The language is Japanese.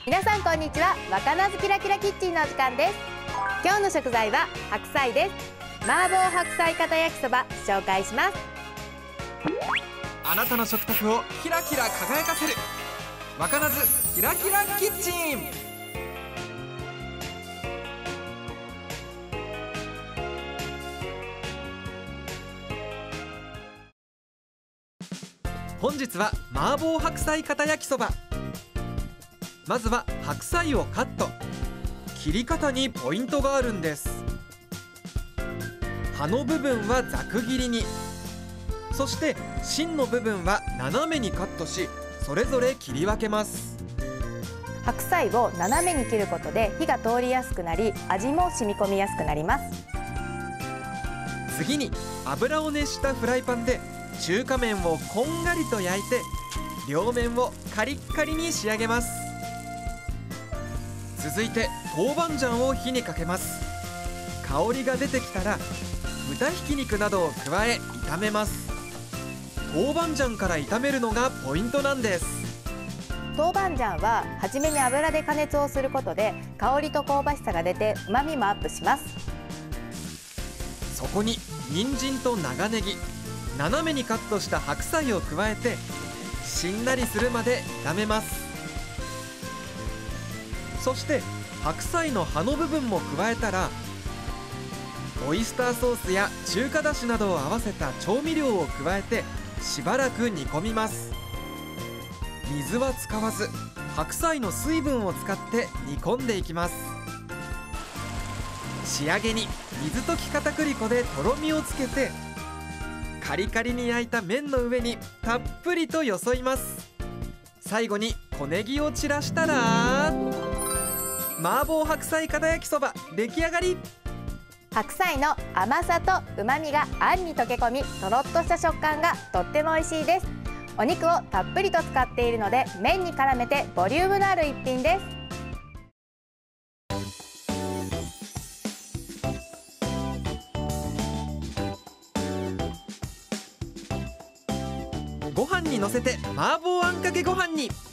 皆さんこんにちは。若菜キラキラキッチンのお時間です。今日の食材は白菜です。麻婆白菜片焼きそば紹介します。 あなたの食卓をキラキラ輝かせる若菜キラキラキッチン。本日は麻婆白菜片焼きそば。まずは白菜をカット。切り方にポイントがあるんです。葉の部分はざく切りに、そして芯の部分は斜めにカットし、それぞれ切り分けます。 白菜を斜めに切ることで火が通りやすくなり、味も染み込みやすくなります。 次に油を熱したフライパンで中華麺をこんがりと焼いて、両面をカリッカリに仕上げます。続いて豆板醤を火にかけます。香りが出てきたら豚ひき肉などを加え炒めます。豆板醤から炒めるのがポイントなんです。 豆板醤は初めに油で加熱をすることで香りと香ばしさが出て旨味もアップします。 そこに人参と長ネギ、斜めにカットした白菜を加えてしんなりするまで炒めます。そして白菜の葉の部分も加えたら、オイスターソースや中華だしなどを合わせた調味料を加えてしばらく煮込みます。水は使わず白菜の水分を使って煮込んでいきます。仕上げに水溶き片栗粉でとろみをつけて、カリカリに焼いた麺の上にたっぷりとよそいます。最後に小ネギを散らしたら麻婆白菜片焼きそば出来上がり。 白菜の甘さと旨味があんに溶け込み、とろっとした食感がとっても美味しいです。お肉をたっぷりと使っているので麺に絡めてボリュームのある一品です。 ご飯にのせて麻婆あんかけご飯に。